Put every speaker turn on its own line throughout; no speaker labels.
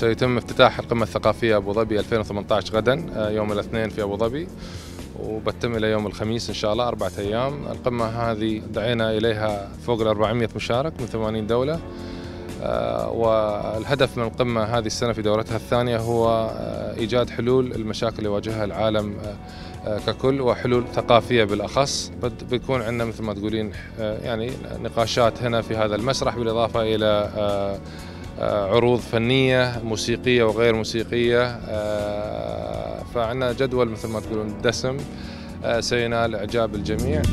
سيتم افتتاح القمة الثقافية أبو ظبي 2018 غدا يوم الاثنين في أبو ظبي، وبتم إلى يوم الخميس إن شاء الله 4 أيام. القمة هذه دعينا إليها فوق ال 400 مشارك من 80 دولة، والهدف من القمة هذه السنة في دورتها الثانية هو إيجاد حلول المشاكل اللي يواجهها العالم ككل، وحلول ثقافية بالأخص. بيكون عندنا مثل ما تقولين يعني نقاشات هنا في هذا المسرح، بالإضافة إلى عروض فنية موسيقية وغير موسيقية. فعندنا جدول مثل ما تقولون دسم سينال إعجاب الجميع.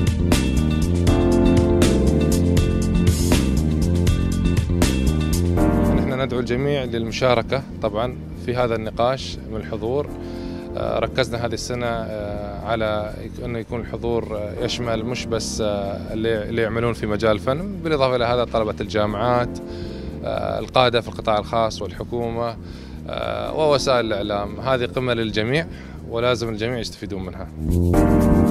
نحن ندعو الجميع للمشاركة طبعا في هذا النقاش من الحضور. ركزنا هذه السنة على أنه يكون الحضور يشمل مش بس اللي يعملون في مجال الفن، بالإضافة إلى هذا طلبة الجامعات، القادة في القطاع الخاص والحكومة، ووسائل الإعلام. هذه قمة للجميع ولازم الجميع يستفيدون منها.